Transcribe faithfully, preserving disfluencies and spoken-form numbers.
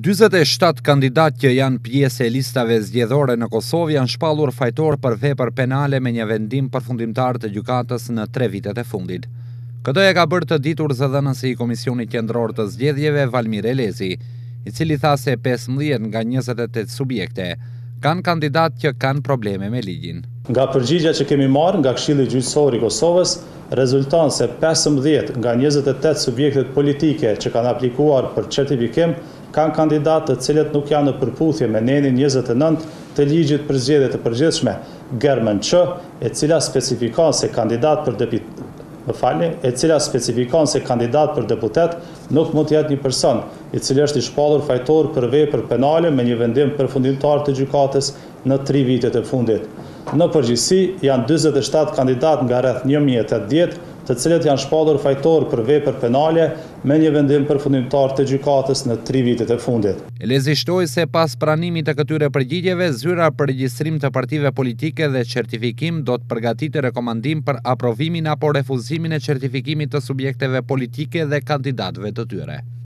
dyzet e shtatë kandidatë që janë pjesë e listave zgjedhore në Kosovë janë shpallur fajtor për vepër penale me një vendim përfundimtar të gjykatës në tre vitet e fundit. Këtë e ka bërë të ditur zëdhënësi i Komisionit Qendror të Zgjedhjeve Valmir Elezi, i cili tha se pesëmbëdhjetë nga njëzet e tetë subjekte kanë kandidatë që kanë probleme me ligjin. Nga përgjigja që kemi marrë nga Këshilli Gjyqësor i Kosovës, rezulton se pesëmbëdhjetë nga njëzet e tetë subjektet politike që kanë aplikuar për certifikim kanë kandidatë të cilët nuk janë në përputhje me nenin njëzet e nëntë të ligjit për zgjedhje të përgjithshme Germen Ç, e cila specifikon se kandidat për deputet, më falni, e cila specifikon se kandidat për deputet nuk mund të jetë një person i cili është i shpallur fajtor për vepër penale me një vendim përfundimtar të gjykatës në tri vitet e fundit. Në përgjithësi janë dyzet e shtatë kandidat nga rreth një mijë e tetëdhjetë të cilët janë shpallur fajtor për vepër penale me një vendim përfundimtar të gjykatës në tri vitet e fundit. Elezi shtoi se pas pranimit të këtyre përgjigjeve, zyra për regjistrim të partive politike dhe certifikim do të përgatitë rekomandim për aprovimin apo refuzimin e certifikimit të subjekteve politike dhe kandidatëve të tyre.